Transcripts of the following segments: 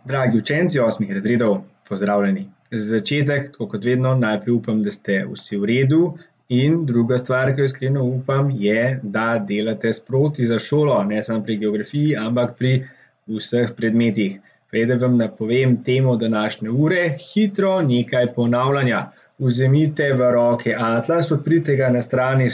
Dragi učenci 8. razredov, pozdravljeni. Za začetek, tako kot vedno, najprej upam, da ste vsi v redu in druga stvar, ki jo iskreno upam, je, da delate sproti za šolo, ne samo pri geografiji, ampak pri vseh predmetih. Preden vam napovem temo današnje ure, hitro nekaj ponavljanja. Vzemite v roke atlas, odprite ga na strani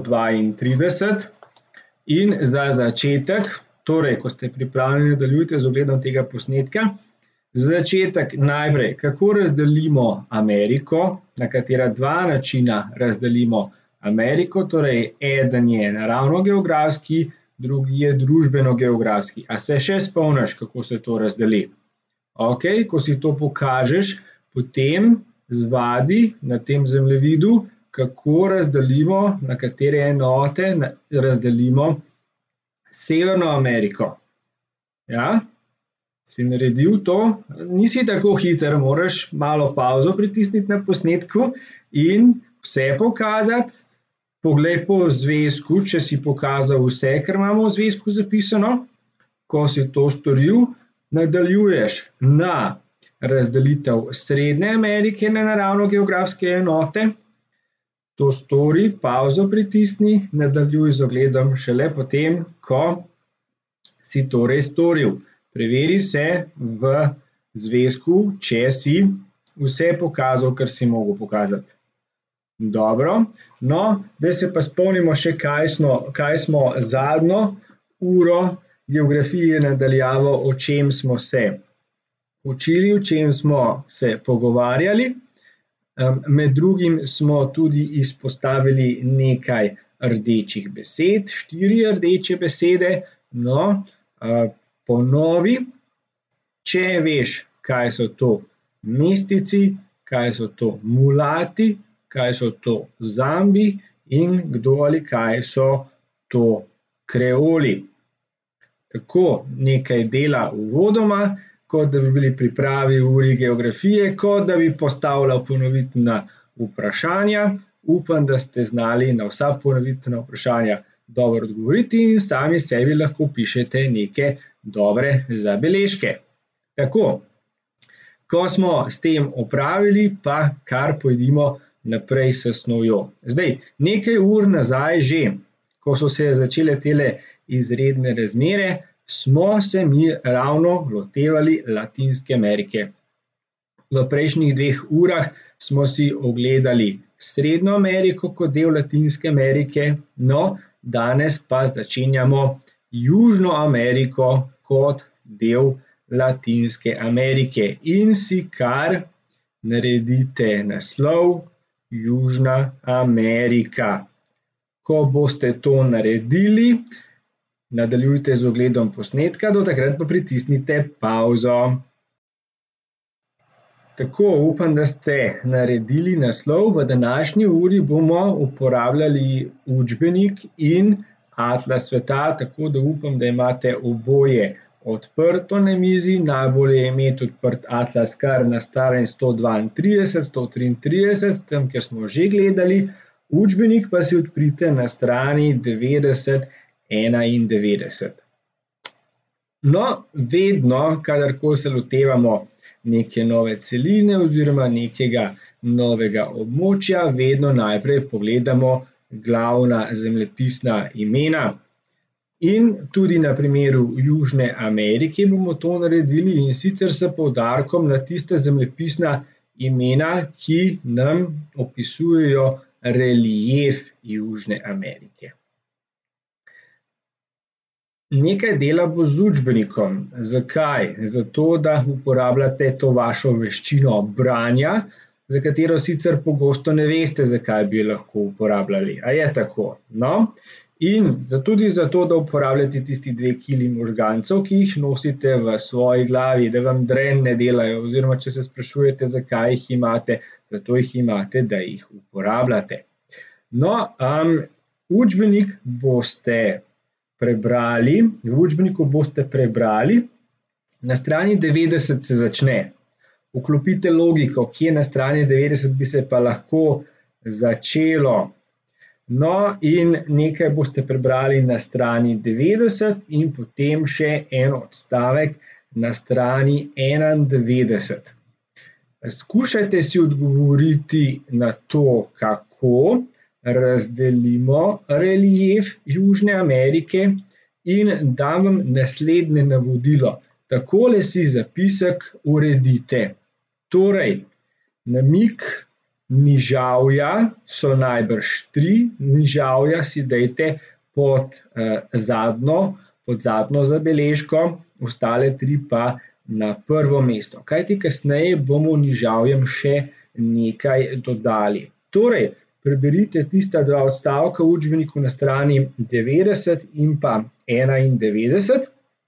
132 in za začetek, torej, ko ste pripravljeni, nadaljujte z ogledom tega posnetka. Za začetek najprej, kako razdelimo Ameriko, na katera dva načina razdelimo Ameriko, torej eden je naravno-geografski, drugi je družbeno-geografski. A se še spomniš, kako se to razdeli? Ok, ko si to pokažeš, potem zvadi na tem zemljevidu, kako razdelimo, na katere enote razdelimo Severno Ameriko. Ja? Si naredil to? Nisi tako hiter, moraš malo pauzo pritisniti na posnetku in vse pokazati. Poglej po zvezku, če si pokazal vse, kar imamo v zvezku zapisano. Ko si to storil, nadaljuješ na razdelitev Srednje Amerike na naravno-geografske enote. To stori, pauzo pritisni, nadaljuj z ogledom šele potem, ko si torej storil. Preveri se v zvezku, če si vse pokazal, kar si mogel pokazati. Dobro, no, zdaj se pa spomnimo še, kaj smo zadnjo uro geografije nadaljavo, o čem smo se učili, o čem smo se pogovarjali. Med drugim smo tudi izpostavili nekaj rdečih besed, 4 rdeče besede. No, ponovi, če veš, kaj so to mestici, kaj so to mulati, kaj so to zambi in kdo ali kaj so to kreoli. Tako nekaj dela uvodoma, kot da bi bili pripravi v uri geografije, kot da bi postavljal ponovitvena vprašanja. Upam, da ste znali na vsa ponovitvena vprašanja dobro odgovoriti in sami sebi lahko pišete neke dobre zabeležke. Tako, ko smo s tem opravili, pa kar pojdimo naprej s snovjo. Zdaj, nekaj ur nazaj že, ko so se začele tele izredne razmere, smo se mi ravno lotevali Latinske Amerike. V prejšnjih 2 urah smo si ogledali Srednjo Ameriko kot del Latinske Amerike, no, danes pa začenjamo Južno Ameriko kot del Latinske Amerike in si kar naredite naslov Južna Amerika. Ko boste to naredili, nadaljujte z ogledom posnetka, do takrat pa pritisnite pauzo. Tako, upam, da ste naredili naslov. V današnji uri bomo uporabljali učbenik in atlas sveta, tako da upam, da imate oboje odprto na mizi. Najbolje je imeti odprt atlas kar na strani 132, 133, tam, kjer smo že gledali. Učbenik pa si odprite na strani 90, 91. No, vedno, kadarkoli se lotevamo neke nove celine oziroma nekega novega območja, vedno najprej pogledamo glavna zemljepisna imena. In tudi na primeru Južne Amerike bomo to naredili in sicer s poudarkom na tiste zemljepisna imena, ki nam opisujejo relief Južne Amerike. Nekaj dela bo z učbenikom. Zakaj? Zato, da uporabljate to vašo veščino branja, za katero sicer pogosto ne veste, zakaj bi jo lahko uporabljali. A je tako? No? In tudi zato, da uporabljate tisti 2 kili možgancev, ki jih nosite v svoji glavi, da vam dren ne delajo, oziroma če se sprašujete, zakaj jih imate, zato jih imate, da jih uporabljate. No, učbenik boste prebrali, v učbeniku boste prebrali, na strani 90 se začne. Vklopite logiko, kje na strani 90 bi se pa lahko začelo. No, in nekaj boste prebrali na strani 90 in potem še en odstavek na strani 91. Skušajte si odgovoriti na to, kako razdelimo relief Južne Amerike in dam vam naslednje navodilo. Takole si zapisek uredite. Torej, namig nižavja so najbrž 3, nižavja si dajte pod zadnjo zabeležko, ostale 3 pa na prvo mesto. Kajti kasneje bomo nižavjem še nekaj dodali. Torej, preberite tista 2 odstavka v učbeniku na strani 90 in pa 91.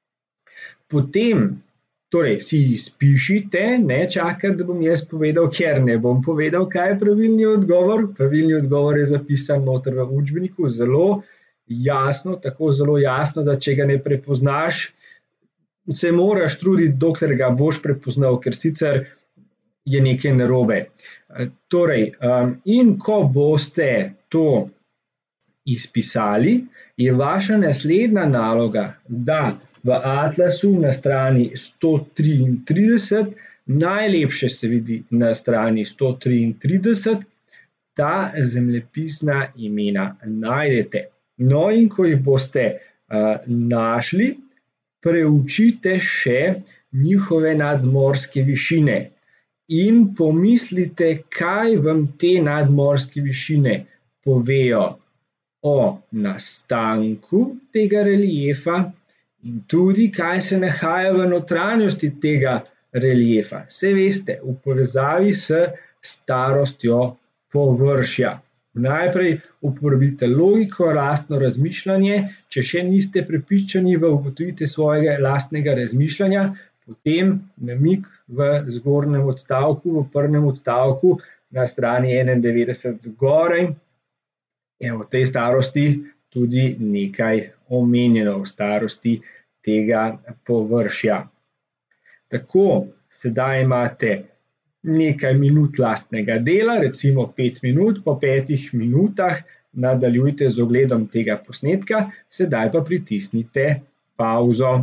Potem torej si izpišite, ne čakati, da bom jaz povedal, ker ne bom povedal, kaj je pravilni odgovor. Pravilni odgovor je zapisan noter v učbeniku, zelo jasno, tako zelo jasno, da če ga ne prepoznaš, se moraš truditi, dokler ga boš prepoznal, ker sicer je nekaj narobe. Torej, in ko boste to izpisali, je vaša naslednja naloga, da v atlasu na strani 133, najlepše se vidi na strani 133, ta zemljepisna imena najdete. No, in ko jih boste našli, preučite še njihove nadmorske višine in pomislite, kaj vam te nadmorske višine povejo o nastanku tega reliefa in tudi, kaj se nahaja v notranjosti tega reliefa. Saj veste, v povezavi s starostjo površja. Najprej uporabite logiko, lastno razmišljanje, če še niste prepričani v ugotovitev svojega lastnega razmišljanja, potem namig v zgornjem odstavku, v prvem odstavku na strani 91 zgoraj je v tej starosti tudi nekaj omenjeno, v starosti tega površja. Tako, sedaj imate nekaj minut lastnega dela, recimo 5 minut, po 5 minutah nadaljujte z ogledom tega posnetka, sedaj pa pritisnite pavzo.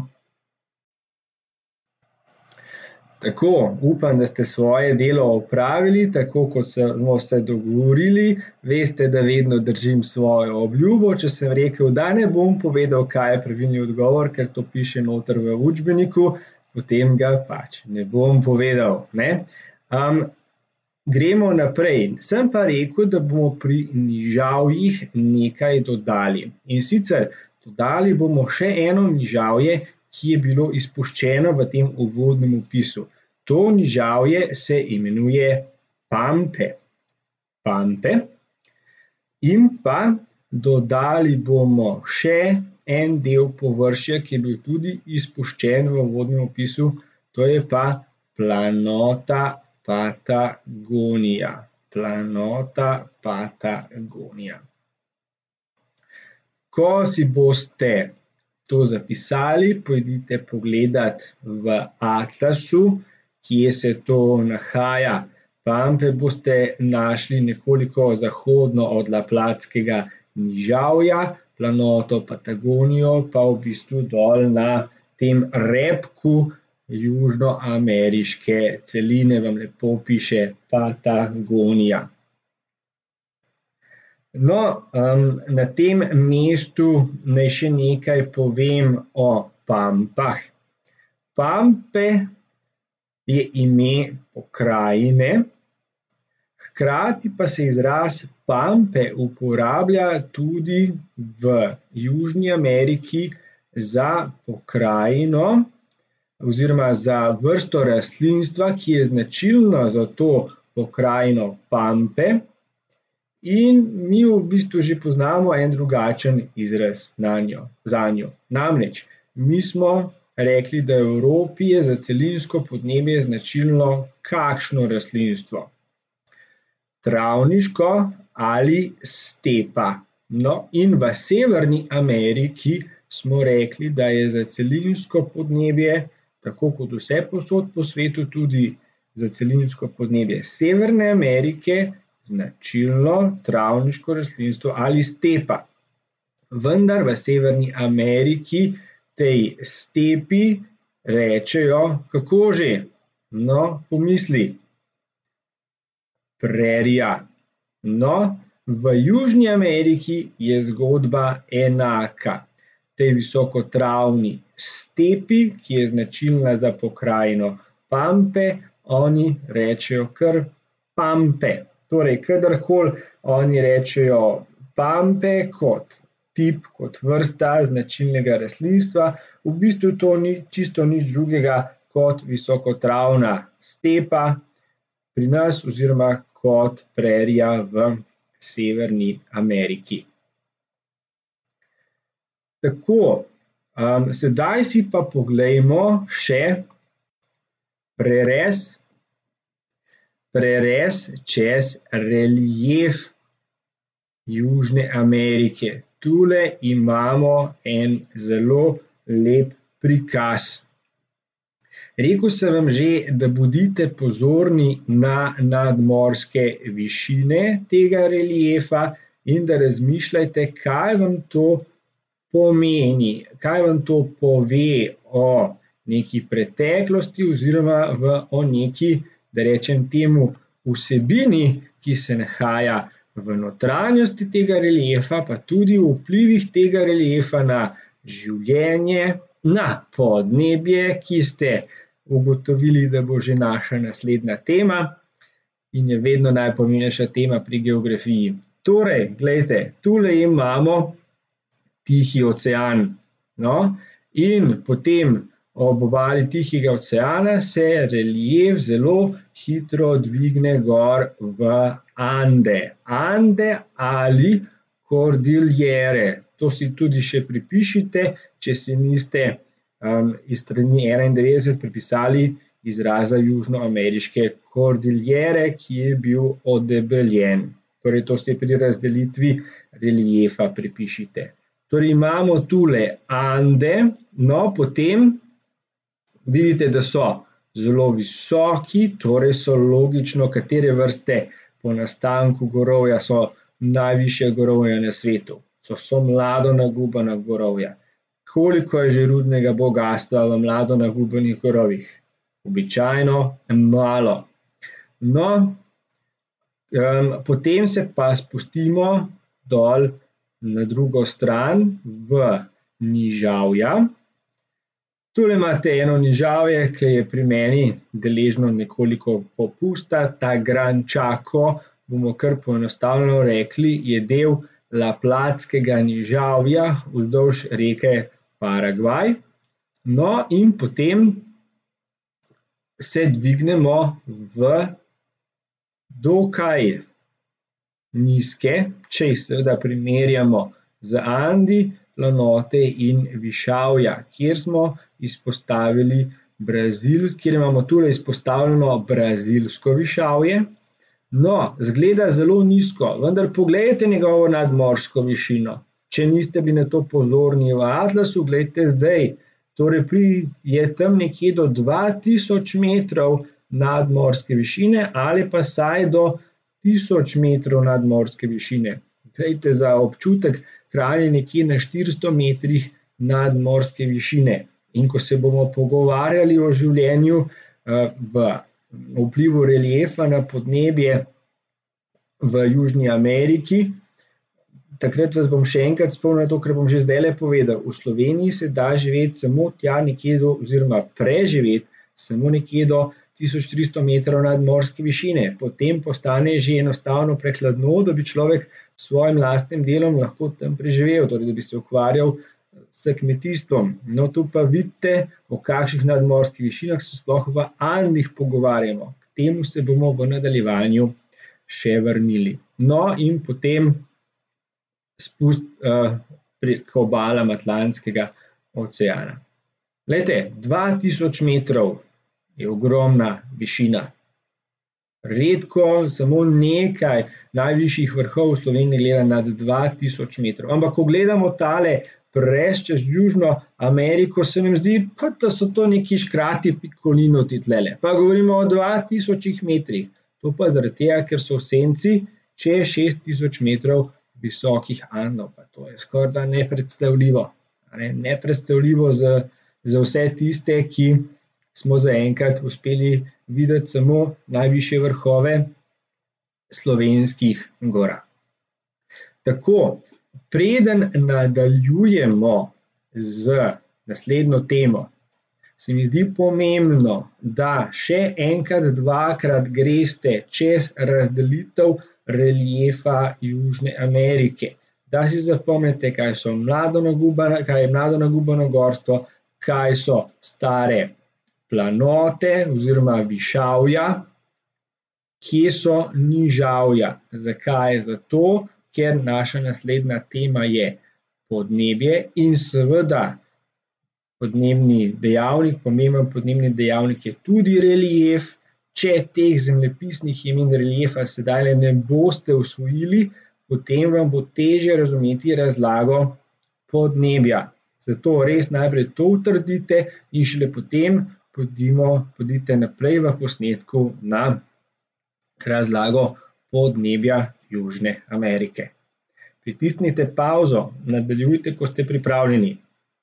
Tako, upam, da ste svoje delo opravili, tako kot smo se dogovorili. Veste, da vedno držim svojo obljubo. Če sem rekel, da ne bom povedal, kaj je pravilni odgovor, ker to piše noter v učbeniku, potem ga pač ne bom povedal, ne? Gremo naprej. Sem pa rekel, da bomo pri nižavjih nekaj dodali. In sicer dodali bomo še eno nižavje, ki je bilo izpuščeno v tem uvodnem opisu. To nižavje se imenuje Pampe. Pampe. In pa dodali bomo še en del površja, ki je bil tudi izpuščen v uvodnem opisu, to je pa planota Patagonija. Planota Patagonija. Ko si boste to zapisali, pojdite pogledat v atlasu, kje se to nahaja. Pampe boste našli nekoliko zahodno od Laplatskega nižavja, planoto Patagonijo pa v bistvu dol na tem repku južnoameriške celine, vam lepo piše Patagonija. No, na tem mestu naj še nekaj povem o Pampah. Pampe je ime pokrajine, hkrati pa se izraz Pampe uporablja tudi v Južni Ameriki za pokrajino oziroma za vrsto rastlinstva, ki je značilno za to pokrajino Pampe, in mi v bistvu že poznamo en drugačen izraz zanjo. Namreč, mi smo rekli, da v Evropi je za celinsko podnebje značilno kakšno rastlinstvo? Travniško ali stepa. No, in v Severni Ameriki smo rekli, da je za celinsko podnebje, tako kot vse povsod po svetu, tudi za celinsko podnebje Severne Amerike značilno travniško rastlinstvo ali stepa. Vendar v Severni Ameriki tej stepi rečejo, kako že? No, pomisli. Prerija. No, v Južni Ameriki je zgodba enaka. Tej visokotravni stepi, ki je značilna za pokrajino Pampe, oni rečejo kar Pampe. Torej, kadarkoli oni rečejo Pampe kot tip, kot vrsta značilnega rastlinstva, v bistvu to ni čisto nič drugega kot visokotravna stepa pri nas oziroma kot prerija v Severni Ameriki. Tako, sedaj si pa poglejmo še prerez čez relief Južne Amerike. Tule imamo en zelo lep prikaz. Rekel sem vam že, da bodite pozorni na nadmorske višine tega reliefa in da razmišljajte, kaj vam to pomeni, kaj vam to pove o neki preteklosti oziroma o neki, da rečem temu, vsebini, ki se nahaja v notranjosti tega reliefa, pa tudi o vplivih tega reliefa na življenje, na podnebje, ki ste ugotovili, da bo že naša naslednja tema in je vedno najpomembnejša tema pri geografiji. Torej, glejte, tule imamo Tihi ocean. No, in potem ob obali Tihega oceana se relief zelo hitro dvigne gor v Ande. Ande ali Kordiljere. To si tudi še pripišite, če si niste iz strani 91 pripisali izraza južnoameriške Kordiljere, ki je bil odebeljen. Torej, to si pri razdelitvi reliefa pripišite. Torej, imamo tule Ande, no, potem vidite, da so zelo visoki, torej so logično, katere vrste po nastanku gorovja so najvišja gorovja na svetu. So mladonagubana gorovja. Koliko je že rudnega bogastva v mladonagubanih gorovjih? Običajno malo. No, potem se pa spustimo dol na drugo stran v nižavja. Tule imate eno nižavje, ki je pri meni deležno nekoliko popusta. Ta Gran Chaco, bomo kar poenostavljeno rekli, je del Laplatskega nižavja vzdolž reke Paragvaj. No, in potem se dvignemo v dokaj nizke, če jih seveda primerjamo z Andi, planote in višavja, kjer smo izpostavili kjer imamo tule izpostavljeno brazilsko višavje. No, zgleda zelo nizko, vendar poglejte njegovo nadmorsko višino. Če niste bili na to pozorni v atlasu, glejte zdaj. Torej, je tam nekje do 2000 metrov nadmorske višine ali pa vsaj do 1000 metrov nadmorske višine. Glejte, za občutek, Kranj je nekje na 400 metrih nadmorske višine. In ko se bomo pogovarjali o življenju v vplivu reliefa na podnebje v Južni Ameriki, takrat vas bom še enkrat spomnil to, kar bom že zdajle povedal. V Sloveniji se da živeti samo tja nekje oziroma preživeti samo nekje do 1300 metrov nadmorske višine. Potem postane že enostavno prehladno, da bi človek s svojim lastnim delom lahko tam preživel, torej da bi se ukvarjal s kmetijstvom. No, tu pa vidite, o kakšnih nadmorskih višinah se sploh v Andih pogovarjamo. K temu se bomo v nadaljevanju še vrnili. No, in potem prek obalam Atlantskega oceana. Glejte, 2000 metrov je ogromna višina. Redko, samo nekaj najvišjih vrhov v Sloveniji gleda nad 2000 metrov. Ampak, ko gledamo tale prerez čez Južno Ameriko, se nam zdi, pa da so to neki škrati pikolinoti tlele. Pa govorimo o 2000 metrih. To pa zaradi tega, ker so v senci čez 6000 metrov visokih Andov. Pa to je skoraj nepredstavljivo. Nepredstavljivo z za vse tiste, ki smo zaenkrat uspeli videti samo najvišje vrhove slovenskih gora. Tako, preden nadaljujemo z naslednjo temo, se mi zdi pomembno, da še enkrat, dvakrat greste čez razdelitev reliefa Južne Amerike. Da si zapomnite, kaj je mlado nagubano gorstvo, kaj so stare planote oziroma višavja, kje so nižavja. Zakaj? Zato, ker naša naslednja tema je podnebje in seveda pomemben podnebni dejavnik je tudi relief. Če teh zemljepisnih imen reliefa sedaj ne boste usvojili, potem vam bo težje razumeti razlago podnebja. Zato res najprej to utrdite in šele potem pojdite naprej v posnetku na razlago podnebja Južne Amerike. Pritisnite pavzo, nadaljujte, ko ste pripravljeni.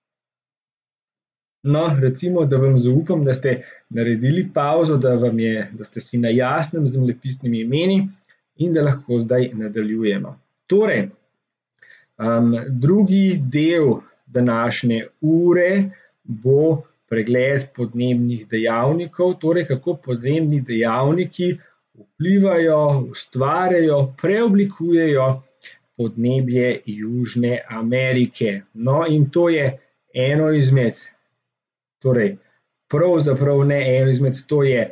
No, recimo, da vam zaupam, da ste naredili pavzo, da ste si na jasnem z zemljepisnimi imeni in da lahko zdaj nadaljujemo. Torej, drugi del današnje ure bo pregled podnebnih dejavnikov, torej kako podnebni dejavniki vplivajo, ustvarjajo, preoblikujejo podnebje Južne Amerike. No, in to je eno izmed, torej pravzaprav ne eno izmed, to je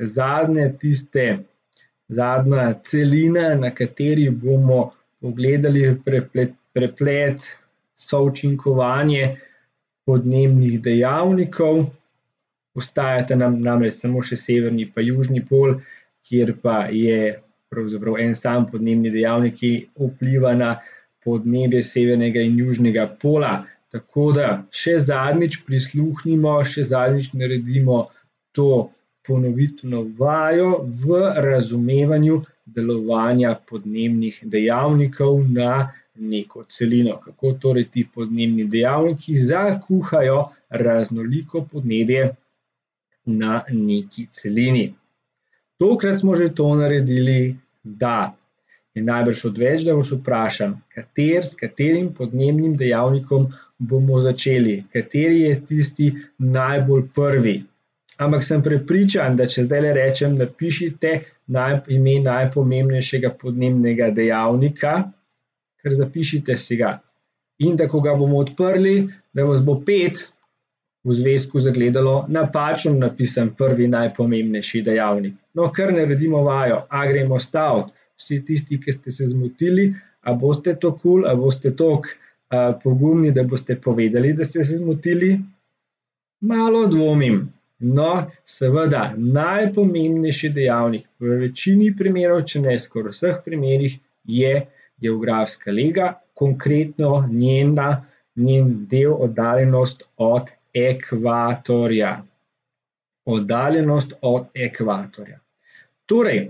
zadnja celina, na kateri bomo pogledali preplet, součinkovanje podnebnih dejavnikov. Ostajata nam namreč samo še severni pa južni pol, kjer pa je pravzaprav en sam podnebni dejavnik, ki vpliva na podnebje severnega in južnega pola. Tako da še zadnjič prisluhnimo, še zadnjič naredimo to ponovitveno vajo v razumevanju delovanja podnebnih dejavnikov na neko celino. Kako torej ti podnebni dejavniki zakuhajo raznoliko podnebje na neki celini. Tokrat smo že to naredili, da je najbrž odveč, da vas vprašam, s katerim podnebnim dejavnikom bomo začeli, kateri je tisti najbolj prvi. Ampak sem prepričan, da če zdaj rečem, da pišite ime najpomembnejšega podnebnega dejavnika, ker zapišite si ga. In da ko ga bomo odprli, da vas bo 5 v zvezku zagledalo napačno napisan prvi najpomembnejši dejavnik. No, kar naredimo vajo, a gremo staviti. Vsi tisti, ki ste se zmotili, a boste to kul, a boste toliko pogumni, da boste povedali, da ste se zmotili? Malo dvomim. No, seveda, najpomembnejši dejavnik v večini primerov, če ne skoraj vseh primerih, je geografska lega, konkretno njen del oddaljenost od ekvatorja. Oddaljenost od ekvatorja. Torej,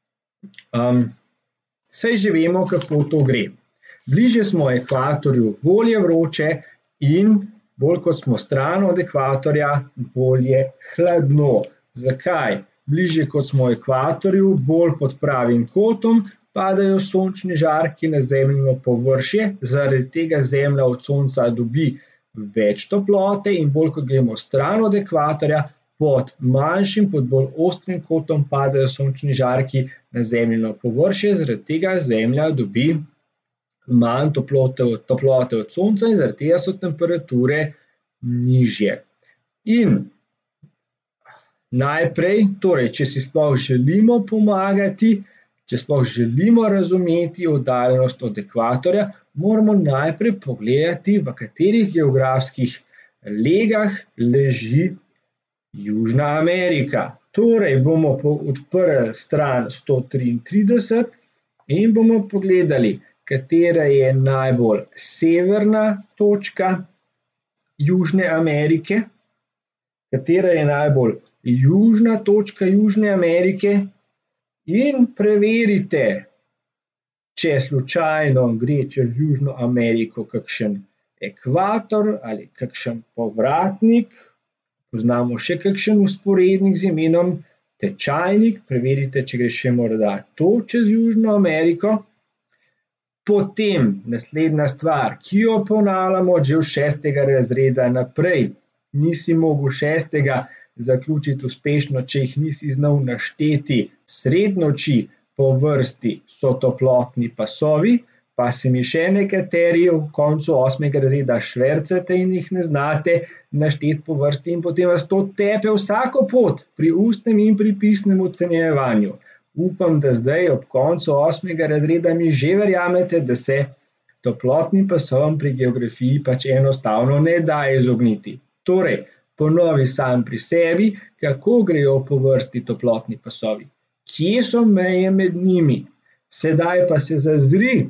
saj že vemo, kako to gre. Bližje smo ekvatorju, bolj je vroče in bolj kot smo stran od ekvatorja, bolj je hladno. Zakaj? Bližje kot smo ekvatorju, bolj pod pravim kotom, padajo sončni žarki na zemljino površje, zaradi tega Zemlja od sonca dobi več toplote in bolj kot gremo stran od ekvatorja, pod manjšim, pod bolj ostrim kotom padajo sončni žarki na zemljino površje, zaradi tega Zemlja dobi manj toplote od sonca in zaradi tega so temperature nižje. In najprej, torej, če si sploh želimo pomagati, če sploh želimo razumeti oddaljenost od ekvatorja, moramo najprej pogledati, v katerih geografskih legah leži Južna Amerika. Torej bomo odprli stran 133 in bomo pogledali, katera je najbolj severna točka Južne Amerike, katera je najbolj južna točka Južne Amerike in preverite, če slučajno gre čez Južno Ameriko kakšen ekvator ali kakšen povratnik, Poznamo še kakšen vzporednik z imenom tečajnik, preverite, če gre še morda to čez Južno Ameriko. Potem naslednja stvar, ki jo ponavljamo že od 6. razreda naprej. Nisi mogel 6. zaključiti uspešno, če jih nisi znal našteti. Srednjoči po vrsti so toplotni pasovi, pa se mi še nekateri v koncu 8. razreda švercate in jih ne znate našteti po vrsti in potem vas to tepe vsako pot pri ustnem in pri pisnem ocenjevanju. Upam, da zdaj ob koncu 8. razreda mi že verjamete, da se toplotnim pasovom pri geografiji pač enostavno ne da izogniti. Torej, ponovi sam pri sebi, kako grejo po vrsti toplotni pasovi. Kje so meje med njimi? Sedaj pa se zazri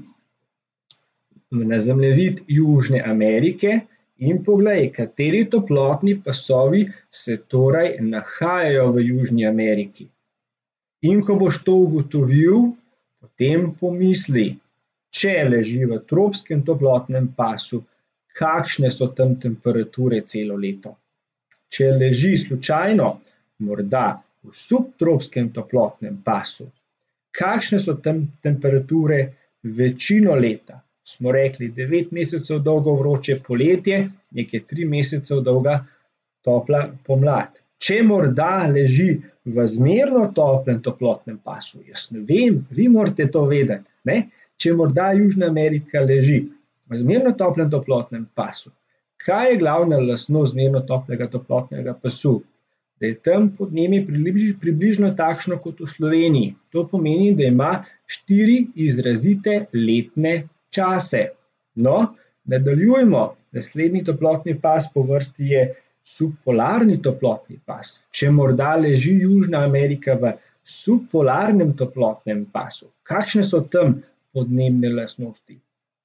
na zemljevid Južne Amerike in poglej, kateri toplotni pasovi se torej nahajajo v Južni Ameriki. In ko boš to ugotovil, potem pomisli, če leži v tropskem toplotnem pasu, kakšne so tam temperature celo leto. Če leži slučajno, morda v subtropskem toplotnem pasu, kakšne so tam temperature večino leta. Smo rekli 9 mesecev dolgo vroče poletje, nekaj 3 mesecev dolga topla pomlad. Če morda leži v zmerno toplem toplotnem pasu, jaz ne vem, vi morate to vedeti, ne? Če morda Južna Amerika leži v zmerno toplem toplotnem pasu, kaj je glavna lastnost zmerno toplega toplotnega pasu? Da je tam podnebje približno takšno kot v Sloveniji. To pomeni, da ima 4 izrazite letne čase. No, nadaljujmo. Naslednji toplotni pas po vrsti je subpolarni toplotni pas. Če morda leži Južna Amerika v subpolarnem toplotnem pasu, kakšne so tam podnebne lastnosti?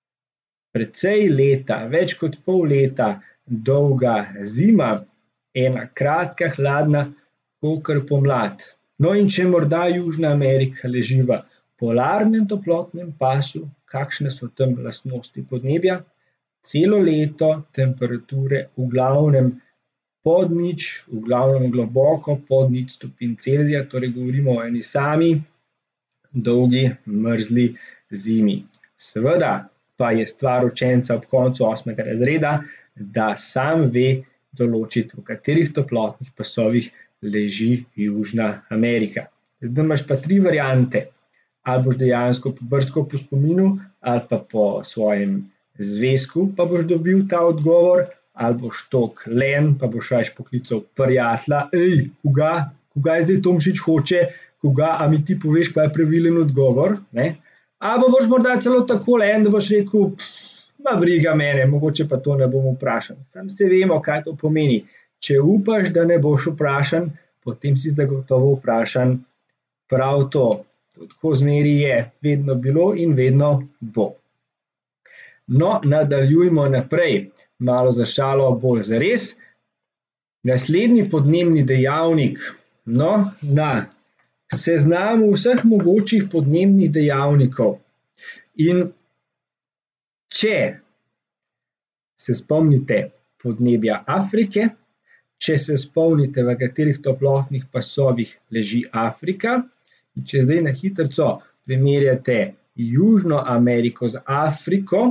Precej leta, več kot pol leta dolga zima, ena kratka, hladna, kakor pomlad. No in če morda Južna Amerika leži v polarnem toplotnem pasu, kakšne so tam lastnosti podnebja? Celo leto temperature v glavnem pod nič, v glavnem globoko pod 0 stopinj Celzija, torej govorimo o eni sami dolgi, mrzli zimi. Seveda pa je stvar učenca ob koncu 8. razreda, da sam ve določiti, v katerih toplotnih pasovih leži Južna Amerika. Zdaj imaš pa 3 variante. Ali boš dejansko pobrskal po spominu, ali pa po svojem zvezku, pa boš dobil ta odgovor, ali boš tok len, pa boš raje poklical prijatelja, koga je zdaj Tomšič hoče, a mi ti poveš, kaj je pravilen odgovor, ne? Ali boš morda celo tako len, da boš rekel, ma briga mene, mogoče pa to ne bom vprašan. Sam se vemo, kaj to pomeni. Če upaš, da ne boš vprašan, potem si zagotovo vprašan prav to. Tako zmeri je vedno bilo in vedno bo. No, nadaljujmo naprej. Malo za šalo, bolj zares. Naslednji podnebni dejavnik. No, na seznamu vseh mogočih podnebnih dejavnikov. In če se spomnite podnebja Afrike, če se spomnite, v katerih toplotnih pasovih leži Afrika, in če zdaj na hitrico primerjate Južno Ameriko z Afriko,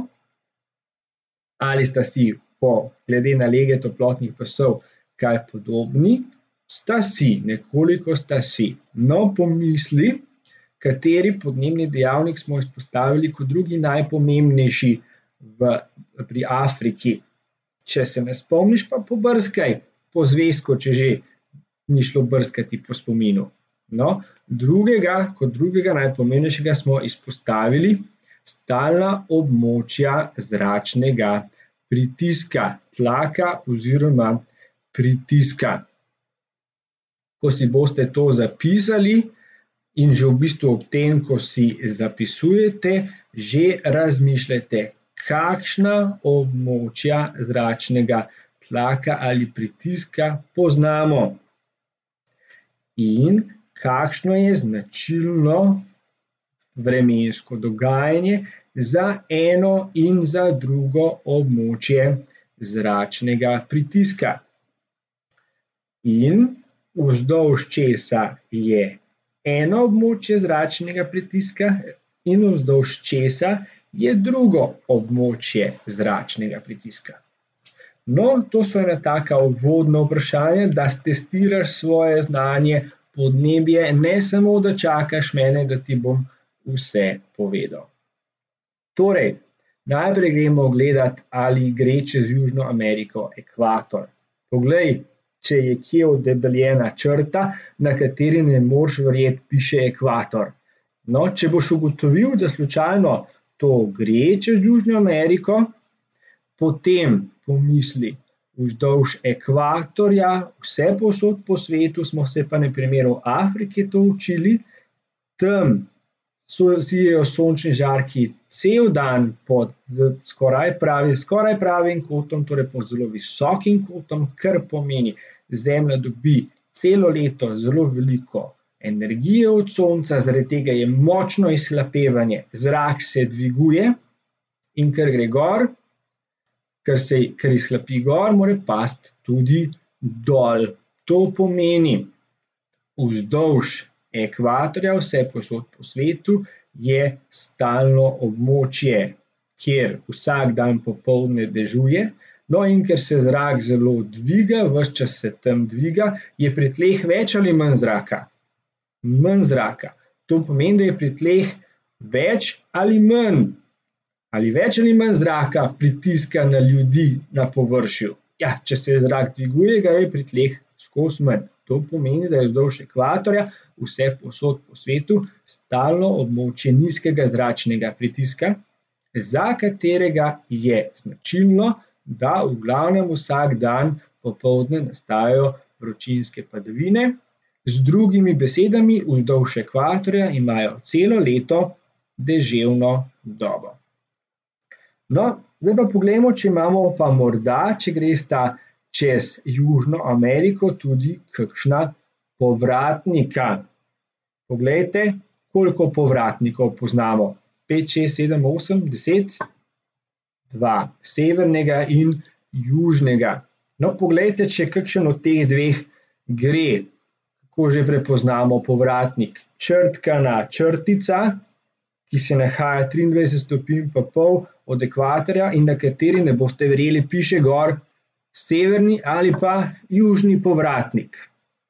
ali sta si glede na lege toplotnih pasov kaj podobni, sta si, nekoliko sta si. No, pomisli, kateri podnebni dejavnik smo izpostavili kot drugi najpomembnejši pri Afriki. Če se ne spomniš, pa pobrskaj po zvezku, če že ni šlo brskati po spominu. No, kot drugega najpomembnejšega smo izpostavili stalna območja zračnega pritiska, tlaka oziroma pritiska. Ko si boste to zapisali in že v bistvu ob tem, ko si zapisujete, že razmišljate, kakšna območja zračnega tlaka ali pritiska poznamo in kakšno je značilno vremensko dogajanje za eno in za drugo območje zračnega pritiska. in vzdolž česa je eno območje zračnega pritiska in vzdolž česa je drugo območje zračnega pritiska. No, to so ena taka uvodna vprašanja, da testiraš svoje znanje podnebje, ne samo, da čakaš mene, da ti bom vse povedal. Torej, najprej gremo gledati, ali gre čez Južno Ameriko ekvator. Poglej, če je kje odebeljena črta, na kateri ne moreš verjeti, piše ekvator. No, če boš ugotovil, da slučajno to gre čez Južno Ameriko, potem pomisli, vzdolž ekvatorja, vse povsod po svetu, smo se pa na primeru Afrike to učili, tam sijejo sončni žarki cel dan pod skoraj pravim kotom, torej pod zelo visokim kotom, kar pomeni, Zemlja dobi celo leto zelo veliko energije od sonca, zaradi tega je močno izhlapevanje, zrak se dviguje in ker gre gor, ker izhlapi gor, mora pasti tudi dol. To pomeni, vzdolž ekvatorja, vse povsod po svetu, je stalno območje, kjer vsak dan popoldne dežuje, no in ker se zrak zelo dviga, ves čas se tam dviga, je pri tleh več ali manj zraka? Manj zraka. To pomeni, da je pri tleh več ali manj zraka pritiska na ljudi na površju. Ja, če se zrak dviguje, ga je pri tleh skozi manj. To pomeni, da je vzdolž ekvatorja vse povsod po svetu stalno območje nizkega zračnega pritiska, za katerega je značilno, da v glavnem vsak dan popoldne nastajajo vročinske padavine. Z drugimi besedami, vzdolž ekvatorja imajo celo leto deževno dobo. No, zdaj pa poglejmo, če imamo pa morda, če gresta čez Južno Ameriko, tudi kakšna povratnika. Poglejte, koliko povratnikov poznamo. 5, 6, 7, 8, 10, 2, severnega in južnega. No, poglejte, če kakšen od teh dveh gre. Kako že prepoznamo povratnik? Črtkana črtica, ki se nahaja 23,5 stopinj od ekvatorja in na kateri, ne boste verjeli, piše gor severni ali pa južni povratnik.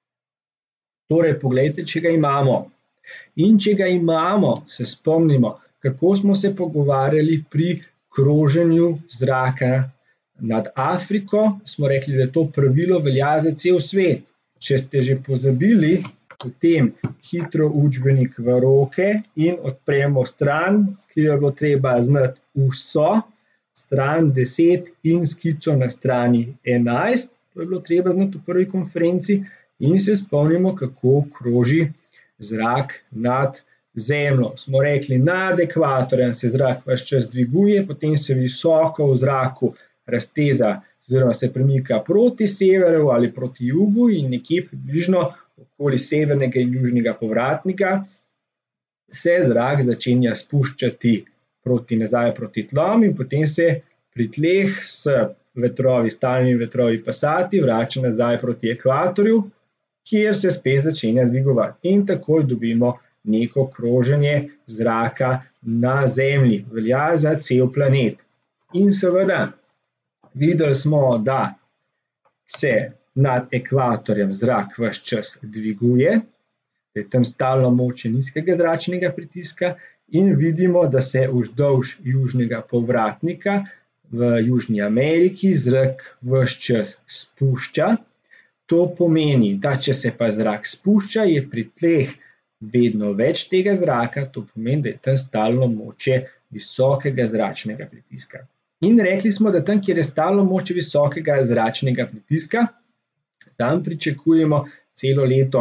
Torej, poglejte, če ga imamo. In če ga imamo, se spomnimo, kako smo se pogovarjali pri kroženju zraka nad Afriko, smo rekli, da to pravilo velja za cel svet. Če ste že pozabili, potem hitro učbenik v roke in odpremo stran, ki jo bo treba znati vso, stran 10 in skico na strani 11, to je bilo treba znati v prvi konferenci, in se spomnimo, kako kroži zrak nad Zemljo. Smo rekli, nad ekvatorjem se zrak ves čas dviguje, potem se visoko v zraku razteza oziroma se premika proti severu ali proti jugu in nekje približno okoli severnega in južnega povratnika se zrak začenja spuščati nazaj proti tlom in potem se pri tleh s vetrovi, stalnimi vetrovi pasati vrača nazaj proti ekvatorju, kjer se spet začenja dvigovati. In takoj dobimo neko kroženje zraka na Zemlji. Velja za cel planet. In seveda, videli smo, da se nad ekvatorjem zrak ves čas dviguje, da je tam stalno območje nizkega zračnega pritiska in vidimo, da se vzdolž južnega povratnika v Južni Ameriki zrak ves čas spušča. To pomeni, da če se pa zrak spušča, je pri tleh vedno več tega zraka, to pomeni, da je tam stalno območje visokega zračnega pritiska. In rekli smo, da tam, kjer je stalno območje visokega zračnega pritiska, tam pričakujemo celo leto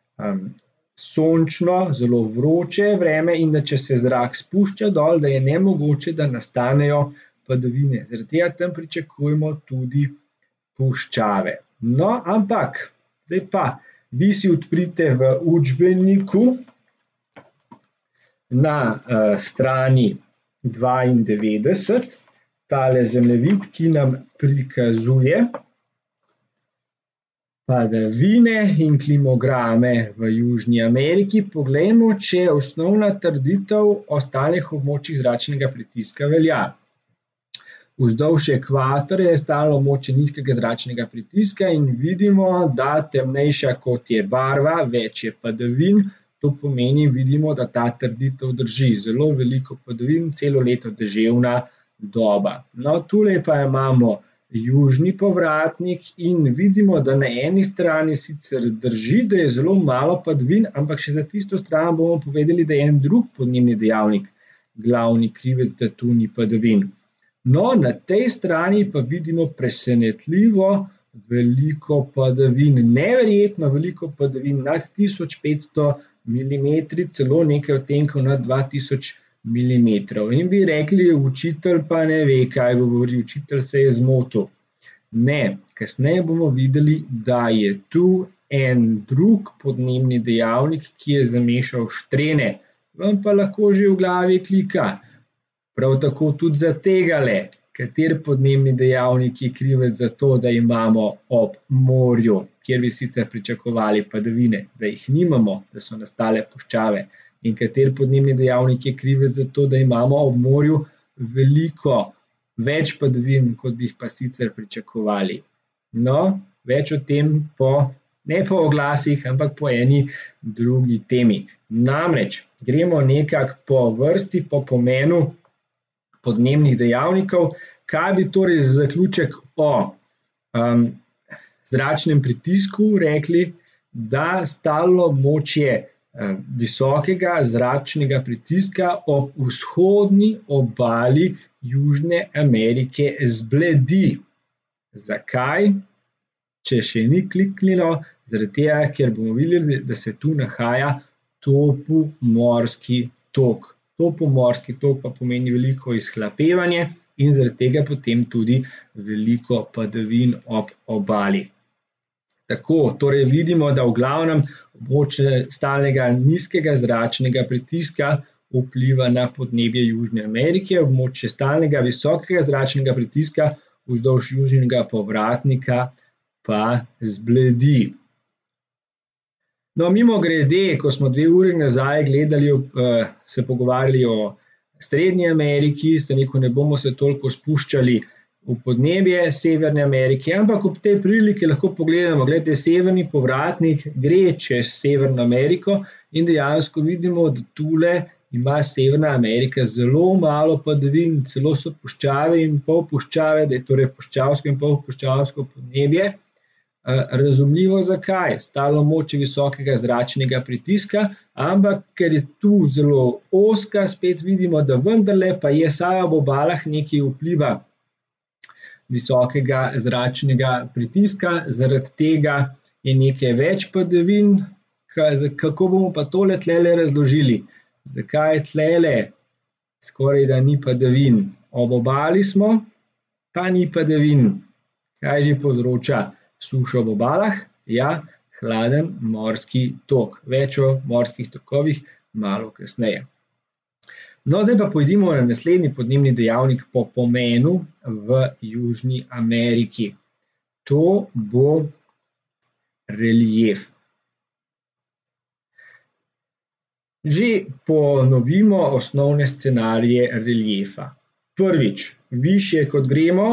sončno, zelo vroče vreme in da če se zrak spušča dol, da je nemogoče, da nastanejo padavine. Zaradi tega tam pričakujemo tudi puščave. No, ampak, zdaj pa, vi si odprite v učbeniku na strani 92, tale zemljevid, ki nam prikazuje padavine in klimograme v Južni Ameriki, poglejmo, če osnovna trditev o stalnih območjih zračnega pritiska velja. Vzdolž ekvatorja je stalno območje nizkega zračnega pritiska in vidimo, da temnejša kot je barva, več je padavin. To pomeni, vidimo, da ta trditev drži. Zelo veliko padavin, celo leto deževna doba. No, tule pa imamo južni povratnik in vidimo, da na eni strani sicer drži, da je zelo malo padavin, ampak še za tisto stran bomo povedali, da je en drug podnebni dejavnik glavni krivec, da tu ni padavin. No, na tej strani pa vidimo presenetljivo veliko padavin, neverjetno veliko padavin, nad 1500 milimetri, celo nekaj odtenkov nad 2000 milimetrov. In bi rekli, učitelj pa ne ve, kaj govori, učitelj se je zmotil. Ne, kasneje bomo videli, da je tu en drug podnebni dejavnik, ki je zamešal štrene. Vam pa lahko že v glavi klika. Prav tako tudi za tegale, kater podnebni dejavnik je krivec za to, da imamo ob morju, kjer bi sicer pričakovali padavine, da jih nimamo, da so nastale puščave, in kater podnebni dejavnik je krivec za to, da imamo ob morju veliko več padavin, kot bi jih pa sicer pričakovali. No, več o tem ne po oglasih, ampak po eni drugi temi. Namreč, gremo nekako po vrsti, po pomenu podnebnih dejavnikov. Kaj bi torej za zaključek o zračnem pritisku rekli? Da stalno območje visokega zračnega pritiska ob vzhodni obali Južne Amerike zbledi. Zakaj? Če še ni kliknilo, zaradi tega, ker bomo videli, da se tu nahaja topomorski tok. Topomorski tok pa pomeni veliko izhlapevanje in zaradi tega potem tudi veliko padavin ob obali. Tako, torej vidimo, da v glavnem območje stalnega nizkega zračnega pritiska vpliva na podnebje Južne Amerike, območje stalnega visokega zračnega pritiska vzdolž južnega povratnika pa zbledi. No, mimogrede, ko smo 2 uri nazaj gledali, se pogovarjali o Srednji Ameriki, sem rekel, ne bomo se toliko spuščali v podnebje Severne Amerike, ampak ob tej priliki lahko pogledamo, gledajte, severni povratnik gre čez Severno Ameriko in dejansko vidimo, da tule ima Severna Amerika zelo malo padavin, celo so puščave in polpuščave, da je torej puščavsko in polpuščavsko podnebje. Razumljivo zakaj, stalno območje visokega zračnega pritiska, ampak ker je tu zelo ozka, spet vidimo, da vendarle pa je saj ob obalah nekaj vpliva visokega zračnega pritiska, zaradi tega je nekaj več padavin. Kako bomo pa tole tlele razložili? Zakaj tlele skoraj da ni padavin? Ob obali smo, pa ni padavin. Kaj že povzroča sušo ob obalah? Ja, hladen morski tok. Več o morskih tokovih malo kasneje. No, zdaj pa pojdimo na naslednji podnebni dejavnik po pomenu v Južni Ameriki. To bo relief. Že ponovimo osnovne scenarije reliefa. Prvič, višje kot gremo,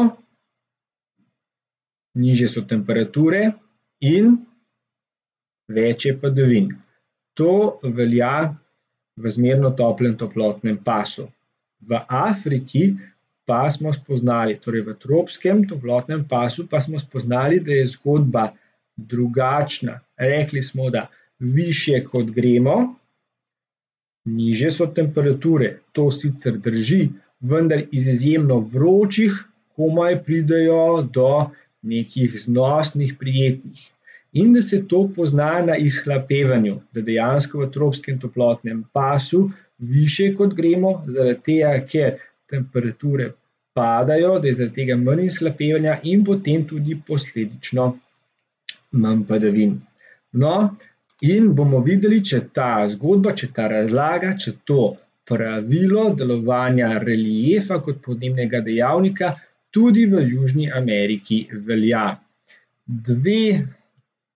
nižje so temperature in več je padavin. To velja v zmerno toplem toplotnem pasu. V Afriki pa smo spoznali, torej v tropskem toplotnem pasu pa smo spoznali, da je zgodba drugačna. Rekli smo, da višje kot gremo, nižje so temperature. To sicer drži, vendar iz izjemno vročih komaj pridejo do nekih znosnih, prijetnih. In da se to pozna na izhlapevanju, da dejansko v tropskem toplotnem pasu višje kot gremo, zaradi tega, ker temperature padajo, da je zaradi tega manj izhlapevanja in potem tudi posledično manj padavin. No, in bomo videli, če ta zgodba, če ta razlaga, če to pravilo delovanja reliefa kot podnebnega dejavnika tudi v Južni Ameriki velja.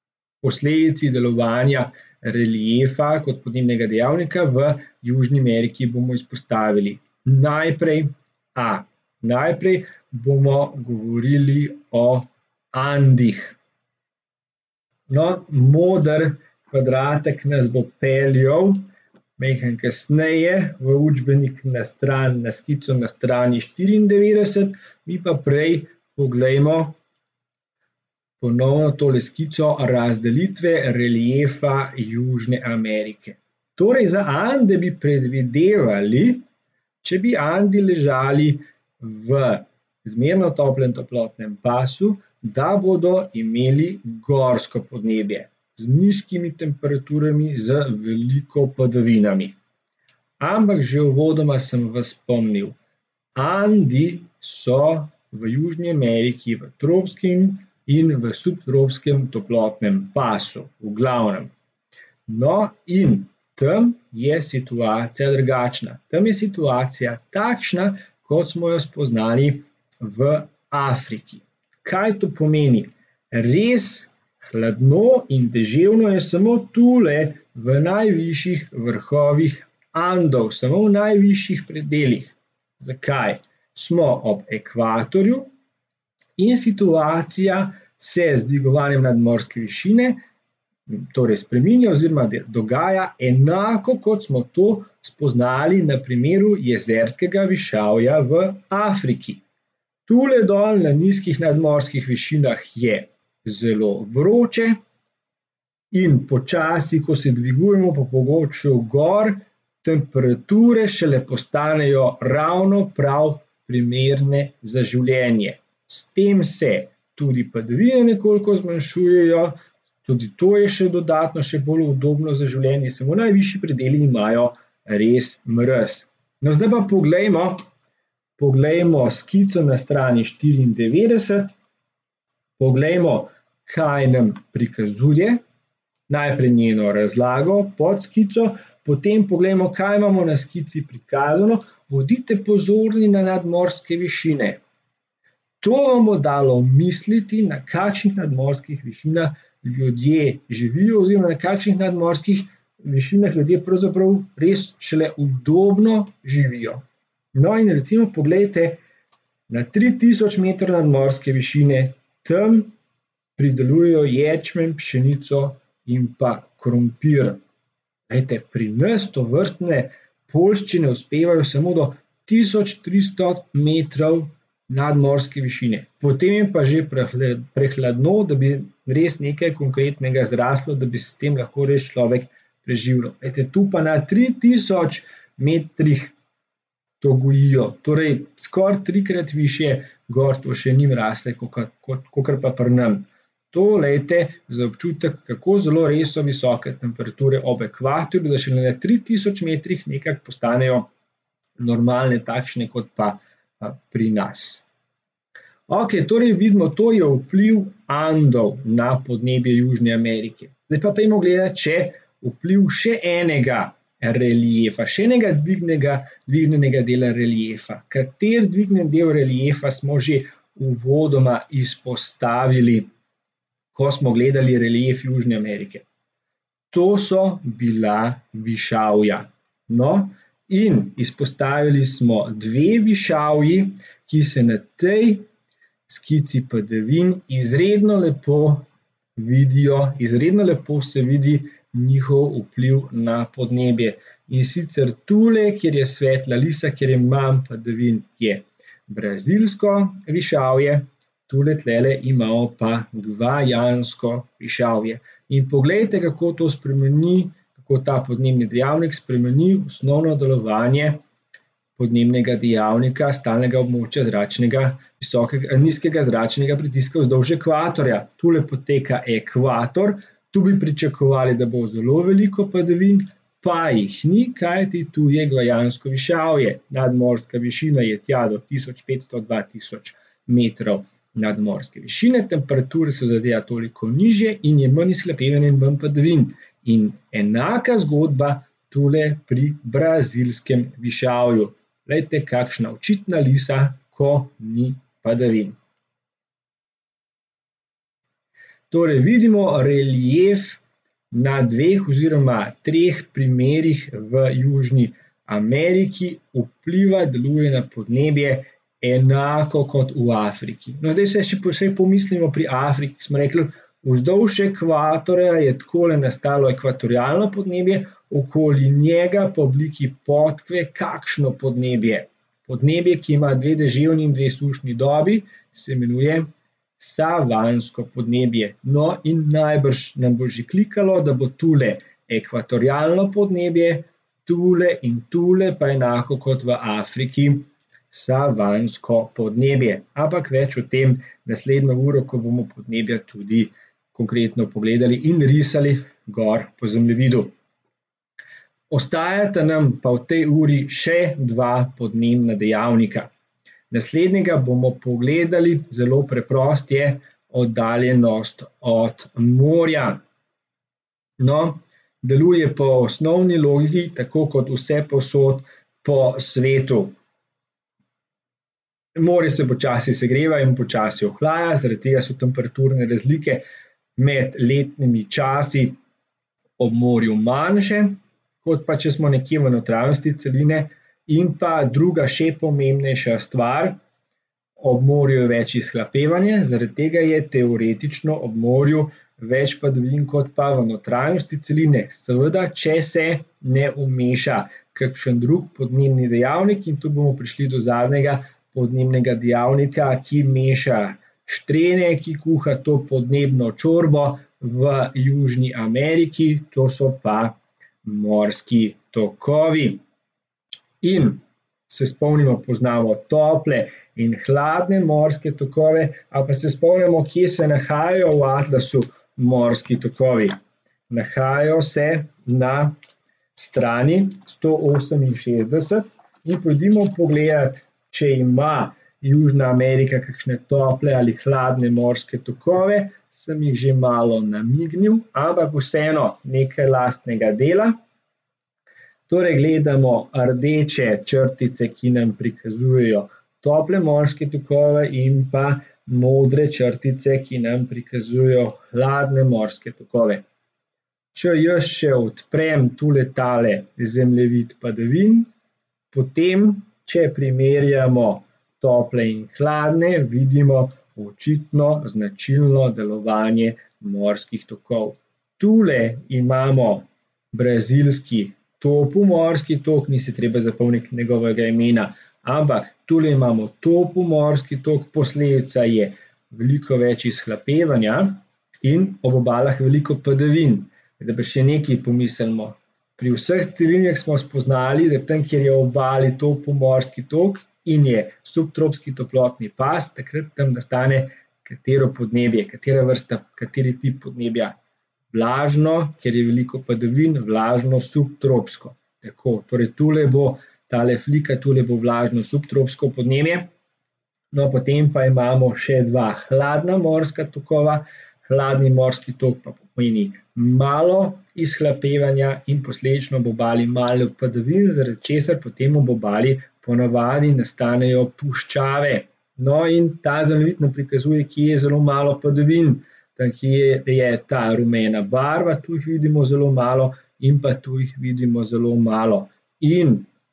posledici delovanja reliefa kot podnebnega dejavnika v Južni Ameriki bomo izpostavili. Najprej bomo govorili o Andih. No, moder kvadratek nas bo peljal majhen kasneje v učbenik na skico na strani 94, mi pa prej poglejmo ponovno tole skico razdelitve reliefa Južne Amerike. Torej za Ande bi predvidevali, če bi Andi ležali v zmerno toplem toplotnem pasu, da bodo imeli gorsko podnebje z nizkimi temperaturami, z veliko padavinami. Ampak že uvodoma sem vas spomnil, Andi so v Južni Ameriki v tropskem in v subtropskem toplotnem pasu, v glavnem. No, in tam je situacija drugačna. Tam je situacija takšna, kot smo jo spoznali v Afriki. Kaj to pomeni? Res hladno in deževno je samo tule v najvišjih vrhovih Andov, samo v najvišjih predelih. Zakaj? Smo ob ekvatorju in situacija se z dvigovanjem nadmorske višine torej spreminja oziroma dogaja enako, kot smo to spoznali na primeru jezerskega višavja v Afriki. Tule dol na nizkih nadmorskih višinah je zelo vroče in počasi, ko se dvigujemo po pobočju gor, temperature šele postanejo ravno prav primerne za življenje. S tem se tudi padavine nekoliko zmanjšujejo, tudi to je še dodatno, še bolj udobno za življenje, samo najvišji predeli imajo res mraz. No, zdaj pa poglejmo skico na strani 94, poglejmo, kaj nam prikazuje, najprej njeno razlago pod skico, potem poglejmo, kaj imamo na skici prikazano, bodite pozorni na nadmorske višine. To vam bo dalo misliti, na kakšnih nadmorskih višinah ljudje živijo oziroma na kakšnih nadmorskih višinah ljudje pravzaprav res šele udobno živijo. No in recimo poglejte, na 3000 metrov nadmorske višine, tam pridelujejo ječmen, pšenico in pa krompir. Glejte, pri nas tovrstne poljščine uspevajo samo do 1300 metrov nadmorske višine. Potem je pa že prehladno, da bi res nekaj konkretnega zraslo, da bi s tem lahko res človek preživljal. Glejte, tu pa na 3000 metrih to gojijo, torej skoraj 3-krat višje gor to še njim rasle, kakor pa pri nam. To, glejte, za občutek, kako zelo res so visoke temperature ob ekvatorju, da šele na 3000 metrih nekako postanejo normalne, takšne kot pa pri nas. Ok, torej vidimo, to je vpliv Andov na podnebje Južne Amerike. Zdaj pa pojdimo gledati, če vpliv še enega reliefa, še enega dvignjenega dela reliefa. Kater dvignjen del reliefa smo že uvodoma izpostavili, ko smo gledali relief Južne Amerike? To so bila višavja. No, in izpostavili smo 2 višavji, ki se na tej skici padavin izredno lepo vidijo, izredno lepo se vidi njihov vpliv na podnebje. In sicer tule, kjer je svetla lisa, kjer je manj padavin, je brazilsko višavje, tule imamo pa gvajansko višavje. In poglejte, kako to spremeni, kako ta podnebni dejavnik spremeni osnovno delovanje podnebnega dejavnika stalnega območja nizkega zračnega pritiska vzdolž ekvatorja. Tule poteka ekvator, tu bi pričakovali, da bo zelo veliko padavin, pa jih ni, kajti tu je gvajansko višavje. Nadmorska višina je tja do 1500–2000 metrov nadmorske višine, temperature so zadeva toliko nižje in je manj izhlapevanja in manj padavin. In enaka zgodba tule pri brazilskem višavju. Glejte, kakšna očitna lisa, ko ni padavin. Torej vidimo relief na 2 oziroma 3 primerih v Južni Ameriki vpliva, deluje na podnebje enako kot v Afriki. No, zdaj se še pomislimo pri Afriki, smo rekli, vzdolž ekvatorja je takole nastalo ekvatorialno podnebje, okoli njega po obliki podkve kakšno podnebje? Podnebje, ki ima 2 deževni in 2 sušni dobi, se imenuje savansko podnebje. No, in najbrž nam bo že klikalo, da bo tule ekvatorialno podnebje, tule in tule pa enako kot v Afriki savansko podnebje. Ampak več o tem naslednjo uro, ko bomo podnebja tudi konkretno pogledali in risali gor po zemljevidu. Ostajata nam pa v tej uri še 2 podnebna dejavnika. Naslednjega bomo pogledali, zelo preprost je, oddaljenost od morja. No, deluje po osnovni logiki, tako kot vse povsod po svetu. Morje se počasi segreva in počasi ohlaja, zaradi tega so temperaturne razlike med letnimi časi ob morju manjše, kot pa če smo nekje v notranjosti celine. In pa druga še pomembnejša stvar, ob morju je več izhlapevanja, zaradi tega je teoretično ob morju več padavin kot pa v notranjosti celine. Seveda, če se ne vmeša kakšen drug podnebni dejavnik, in tu bomo prišli do zadnjega podnebnega dejavnika, ki meša štrene, ki kuha to podnebno čorbo v Južni Ameriki, to so pa morski tokovi. In se spomnimo, poznamo tople in hladne morske tokove, ali pa se spomnimo, kje se nahajajo v atlasu morski tokovi. Nahajajo se na strani 168 in pojdimo pogledati, če ima Južna Amerika kakšne tople ali hladne morske tokove, sem jih že malo namignil, ampak vseeno nekaj lastnega dela. Torej gledamo rdeče črtice, ki nam prikazujejo tople morske tokove, in pa modre črtice, ki nam prikazujejo hladne morske tokove. Če jaz še odprem tale zemljevid padavin, potem, če primerjamo tople in hladne, vidimo očitno značilno delovanje morskih tokov. Tule imamo brazilski topomorski tok, ni se treba zapomniti njegovega imena, ampak tule imamo topomorski tok, posledica je veliko več izhlapevanja in ob obalah veliko padavin. Da pa še nekaj pomislimo. Pri vseh celinah smo spoznali, da tam, kjer je ob obali topomorski tok in je subtropski toplotni pas, takrat tam nastane katero podnebje, katera vrsta, kateri tip podnebja. Vlažno, ker je veliko padavin, vlažno subtropsko. Tako, torej tule bo tale flika, tule bo vlažno subtropsko podnebje. No, potem pa imamo še 2 hladna morska tokova. Hladni morski tok pa pomeni malo izhlapevanja in posledično ob obali malo padavin, zaradi česar potem ob obali ponavadi nastanejo puščave. No, in ta zemljevid nam prikazuje, kje je zelo malo padavin. Tam, kjer je ta rumena barva, tu jih vidimo zelo malo in pa tu jih vidimo zelo malo. In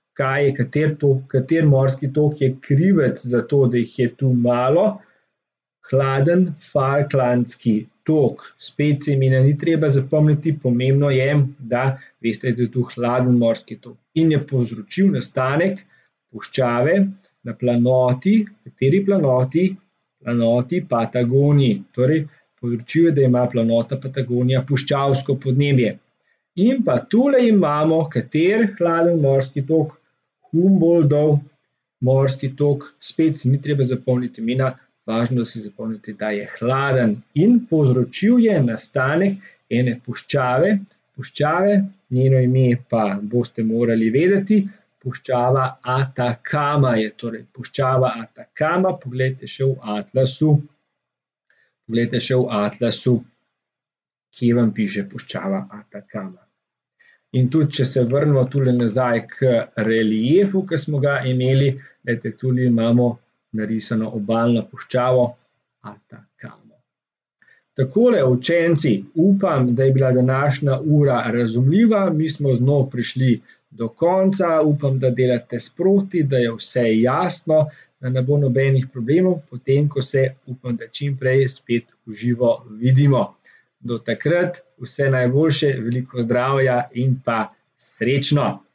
kater morski tok je krivec za to, da jih je tu malo? Hladen Falklandski tok. Spet se imena ni treba zapomniti, pomembno je, da veste, da je tu hladen morski tok. In je povzročil nastanek puščave na planoti, kateri planoti? Planoti Patagoniji. Torej, povzročil je, da ima planota Patagonija puščavsko podnebje. In pa tule imamo, kater hladen morski tok? Humboldtov morski tok. Spet si ni treba zapomniti imena, važno, da si zapomnite, da je hladen. In povzročil je nastanek ene puščave. Puščave, njeno ime pa boste morali vedeti, puščava Atakama je, torej puščava Atakama, poglejte še v atlasu. Poglejte še v atlasu, kje vam piše puščava Atakama. In tudi, če se vrnemo tule nazaj k reliefu, ki smo ga imeli, glejte, tule imamo narisano obalno puščavo Atakamo. Takole, učenci, upam, da je bila današnja ura razumljiva, mi smo z njo prišli do konca, upam, da delate sproti, da je vse jasno, da ne bo nobenih problemov, potem ko se, upam, da čim prej spet v živo vidimo. Do takrat vse najboljše, veliko zdravja in pa srečno!